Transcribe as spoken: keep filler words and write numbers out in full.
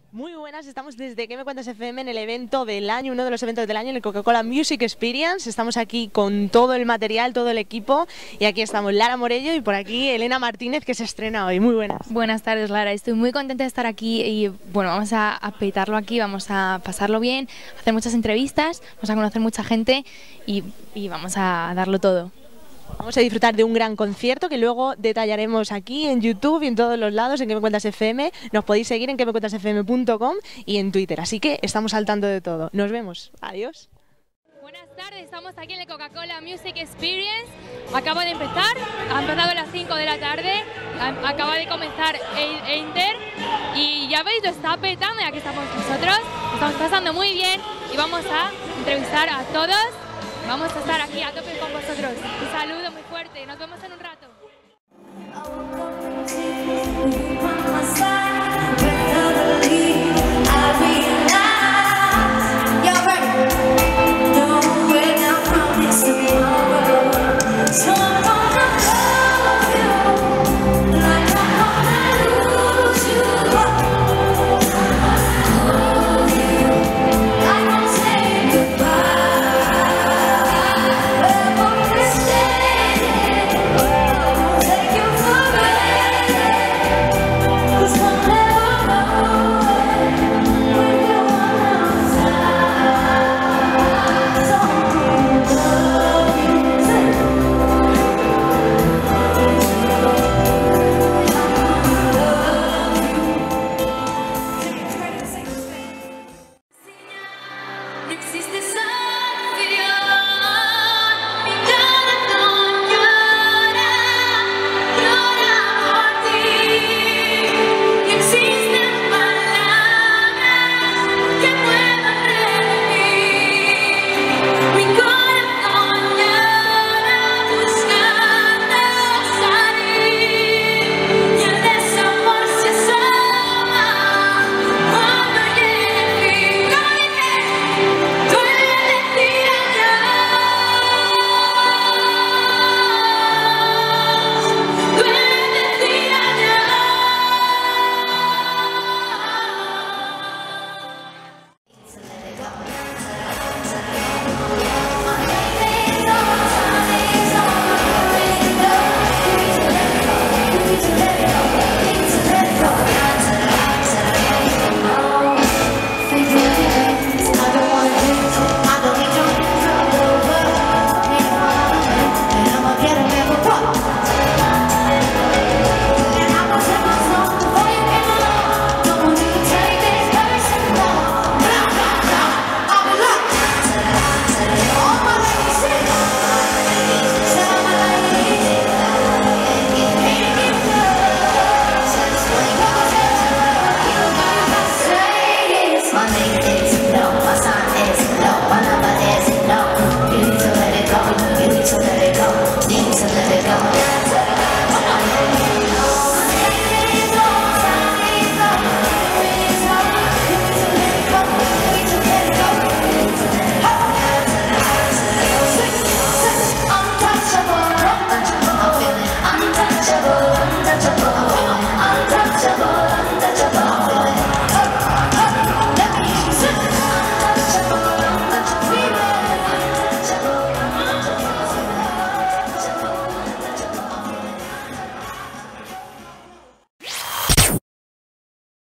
Muy buenas, estamos desde ¿Qué me cuentas F M en el evento del año, uno de los eventos del año, en el Coca-Cola Music Experience. Estamos aquí con todo el material, todo el equipo, y aquí estamos Lara Morello y por aquí Elena Martínez, que se estrena hoy. Muy buenas. Buenas tardes, Lara. Estoy muy contenta de estar aquí y bueno, vamos a, a petarlo aquí, vamos a pasarlo bien, hacer muchas entrevistas, vamos a conocer mucha gente y, y vamos a darlo todo. Vamos a disfrutar de un gran concierto que luego detallaremos aquí en YouTube y en todos los lados en ¿Qué me cuentas F M? Nos podéis seguir en que me cuentas f m punto com y en Twitter, así que estamos al tanto de todo. Nos vemos. Adiós. Buenas tardes, estamos aquí en el Coca-Cola Music Experience. Acaba de empezar, ha empezado a las cinco de la tarde, acaba de comenzar Enter y ya veis, lo está petando y aquí estamos nosotros. Estamos pasando muy bien y vamos a entrevistar a todos. Vamos a estar aquí a tope con vosotros. Un saludo muy fuerte, nos vemos en un rato.